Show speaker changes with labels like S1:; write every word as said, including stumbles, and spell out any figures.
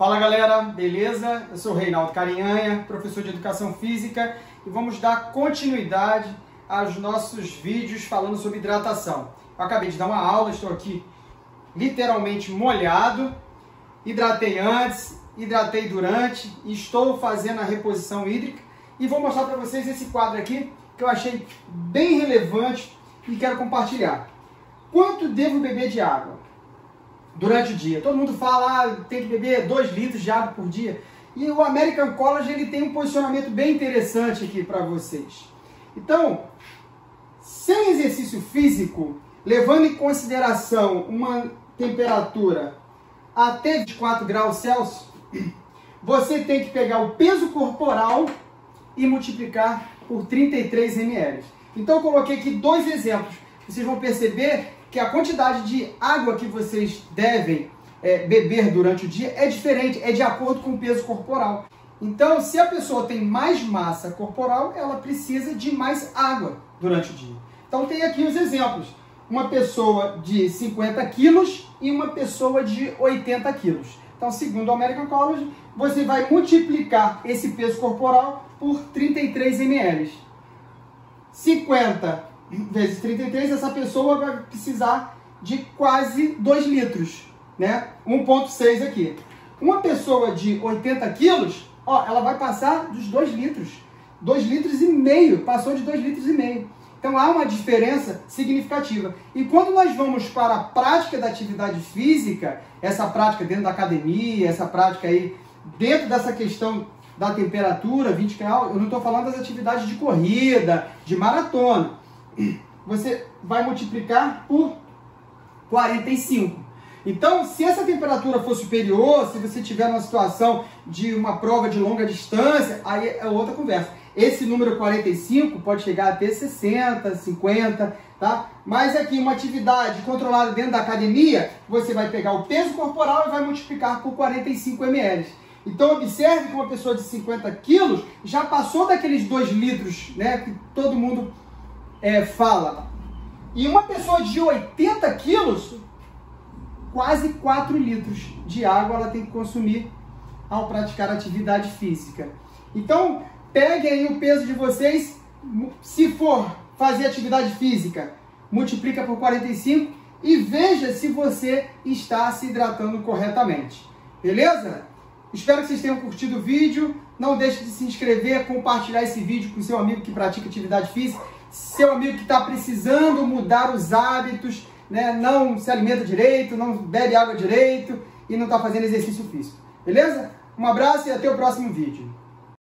S1: Fala galera, beleza? Eu sou o Reinaldo Carinhanha, professor de Educação Física e vamos dar continuidade aos nossos vídeos falando sobre hidratação. Eu acabei de dar uma aula, estou aqui literalmente molhado, hidratei antes, hidratei durante e estou fazendo a reposição hídrica e vou mostrar para vocês esse quadro aqui que eu achei bem relevante e quero compartilhar. Quanto devo beber de água durante o dia? Todo mundo fala, ah, tem que beber dois litros de água por dia. E o American College ele tem um posicionamento bem interessante aqui para vocês. Então, sem exercício físico, levando em consideração uma temperatura até vinte e quatro graus Celsius, você tem que pegar o peso corporal e multiplicar por trinta e três mililitros. Então eu coloquei aqui dois exemplos. Vocês vão perceber que a quantidade de água que vocês devem é, beber durante o dia é diferente, é de acordo com o peso corporal. Então, se a pessoa tem mais massa corporal, ela precisa de mais água durante o dia. Então tem aqui os exemplos. Uma pessoa de cinquenta quilos e uma pessoa de oitenta quilos. Então, segundo o American College, você vai multiplicar esse peso corporal por trinta e três mililitros. cinquenta vezes trinta e três, essa pessoa vai precisar de quase dois litros, né? um vírgula seis aqui. Uma pessoa de oitenta quilos, ó, ela vai passar dos dois litros. dois litros e meio, passou de dois litros e meio. Então há uma diferença significativa. E quando nós vamos para a prática da atividade física, essa prática dentro da academia, essa prática aí dentro dessa questão da temperatura, vinte graus, eu não estou falando das atividades de corrida, de maratona. Você vai multiplicar por quarenta e cinco. Então, se essa temperatura for superior, se você tiver numa situação de uma prova de longa distância, aí é outra conversa. Esse número quarenta e cinco pode chegar até sessenta, cinquenta, tá? Mas aqui, uma atividade controlada dentro da academia, você vai pegar o peso corporal e vai multiplicar por quarenta e cinco mililitros. Então, observe que uma pessoa de cinquenta quilos já passou daqueles dois litros, né, que todo mundo é, fala. E uma pessoa de oitenta quilos, quase quatro litros de água ela tem que consumir ao praticar atividade física. Então, peguem aí o peso de vocês, se for fazer atividade física, multiplica por quarenta e cinco e veja se você está se hidratando corretamente. Beleza? Espero que vocês tenham curtido o vídeo. Não deixe de se inscrever, compartilhar esse vídeo com seu amigo que pratica atividade física, seu amigo que está precisando mudar os hábitos, né? Não se alimenta direito, não bebe água direito e não está fazendo exercício físico. Beleza? Um abraço e até o próximo vídeo.